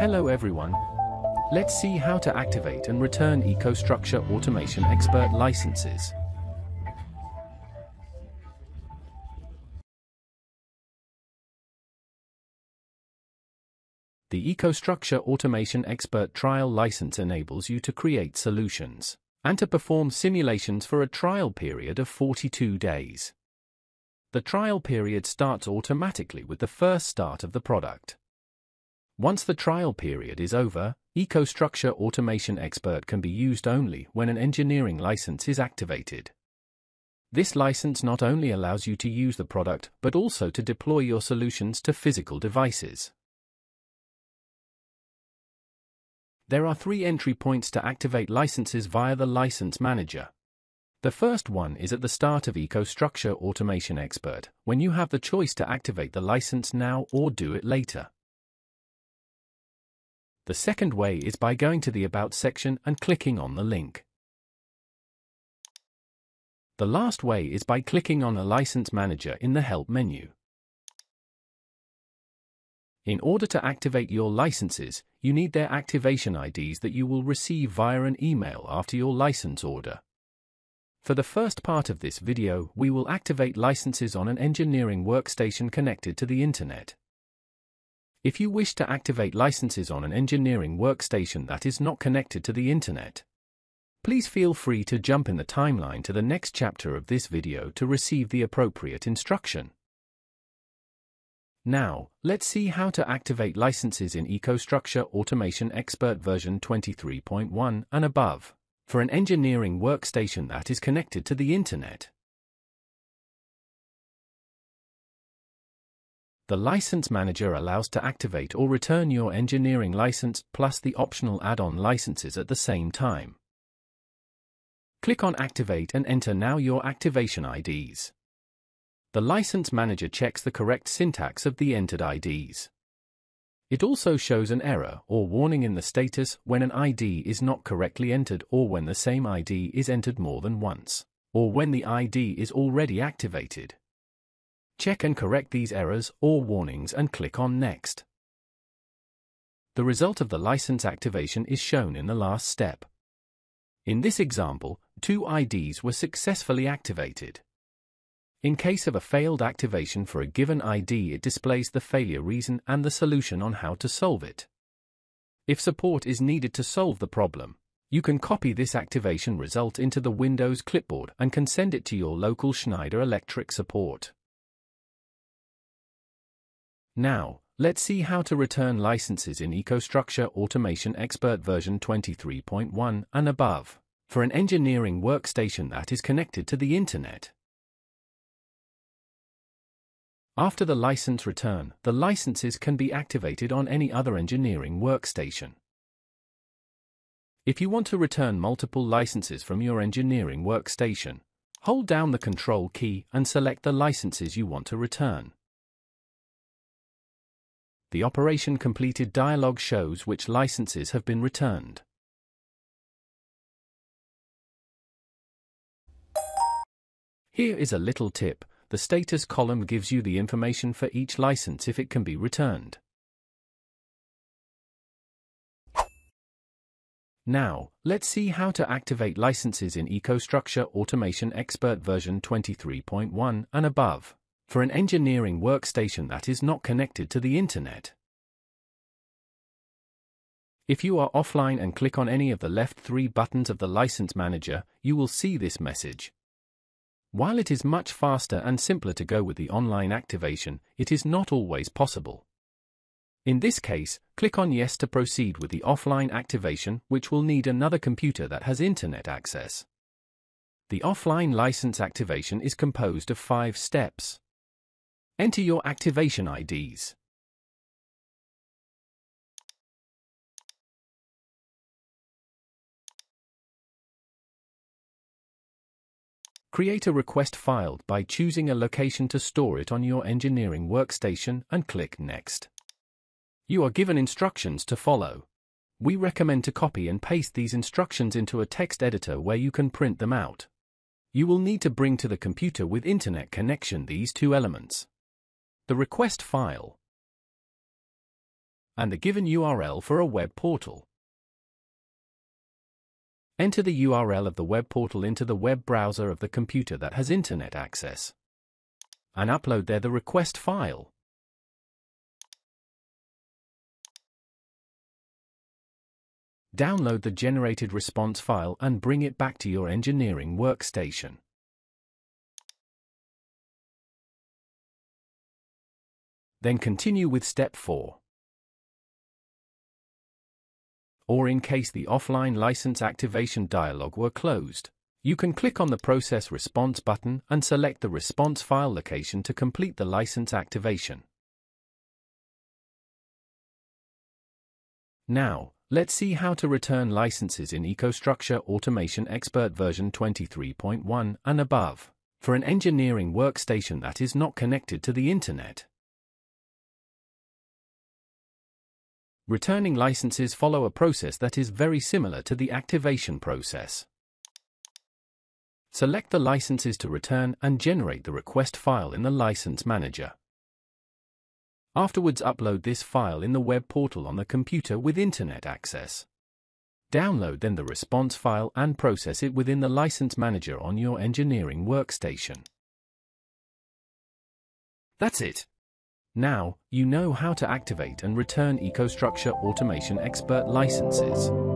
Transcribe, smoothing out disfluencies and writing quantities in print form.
Hello everyone. Let's see how to activate and return EcoStruxure Automation Expert licenses. The EcoStruxure Automation Expert trial license enables you to create solutions and to perform simulations for a trial period of 42 days. The trial period starts automatically with the first start of the product. Once the trial period is over, EcoStruxure Automation Expert can be used only when an engineering license is activated. This license not only allows you to use the product but also to deploy your solutions to physical devices. There are 3 entry points to activate licenses via the License Manager. The first one is at the start of EcoStruxure Automation Expert, when you have the choice to activate the license now or do it later. The second way is by going to the About section and clicking on the link. The last way is by clicking on a License Manager in the Help menu. In order to activate your licenses, you need their activation IDs that you will receive via an email after your license order. For the first part of this video, we will activate licenses on an engineering workstation connected to the Internet. If you wish to activate licenses on an engineering workstation that is not connected to the Internet, please feel free to jump in the timeline to the next chapter of this video to receive the appropriate instruction. Now, let's see how to activate licenses in EcoStruxure Automation Expert version 23.1 and above for an engineering workstation that is connected to the Internet. The License Manager allows to activate or return your engineering license plus the optional add-on licenses at the same time. Click on Activate and enter now your activation IDs. The License Manager checks the correct syntax of the entered IDs. It also shows an error or warning in the status when an ID is not correctly entered or when the same ID is entered more than once, or when the ID is already activated. Check and correct these errors or warnings and click on Next. The result of the license activation is shown in the last step. In this example, 2 IDs were successfully activated. In case of a failed activation for a given ID, it displays the failure reason and the solution on how to solve it. If support is needed to solve the problem, you can copy this activation result into the Windows clipboard and can send it to your local Schneider Electric support. Now, let's see how to return licenses in EcoStruxure Automation Expert version 23.1 and above for an engineering workstation that is connected to the Internet. After the license return, the licenses can be activated on any other engineering workstation. If you want to return multiple licenses from your engineering workstation, hold down the Control key and select the licenses you want to return. The Operation Completed dialog shows which licenses have been returned. Here is a little tip. The status column gives you the information for each license if it can be returned. Now, let's see how to activate licenses in EcoStruxure Automation Expert version 23.1 and above for an engineering workstation that is not connected to the Internet. If you are offline and click on any of the left 3 buttons of the License Manager, you will see this message. While it is much faster and simpler to go with the online activation, it is not always possible. In this case, click on Yes to proceed with the offline activation, which will need another computer that has Internet access. The offline license activation is composed of 5 steps. Enter your activation IDs. Create a request file by choosing a location to store it on your engineering workstation and click Next. You are given instructions to follow. We recommend to copy and paste these instructions into a text editor where you can print them out. You will need to bring to the computer with Internet connection these 2 elements: the request file and the given URL for a web portal. Enter the URL of the web portal into the web browser of the computer that has internet access, and upload there the request file. Download the generated response file and bring it back to your engineering workstation. Then continue with step 4. Or in case the offline license activation dialog were closed, you can click on the Process Response button and select the response file location to complete the license activation. Now, let's see how to return licenses in EcoStruxure Automation Expert version 23.1 and above, for an engineering workstation that is not connected to the Internet. Returning licenses follow a process that is very similar to the activation process. Select the licenses to return and generate the request file in the License Manager. Afterwards, upload this file in the web portal on the computer with internet access. Download then the response file and process it within the License Manager on your engineering workstation. That's it. Now, you know how to activate and return EcoStruxure Automation Expert licenses.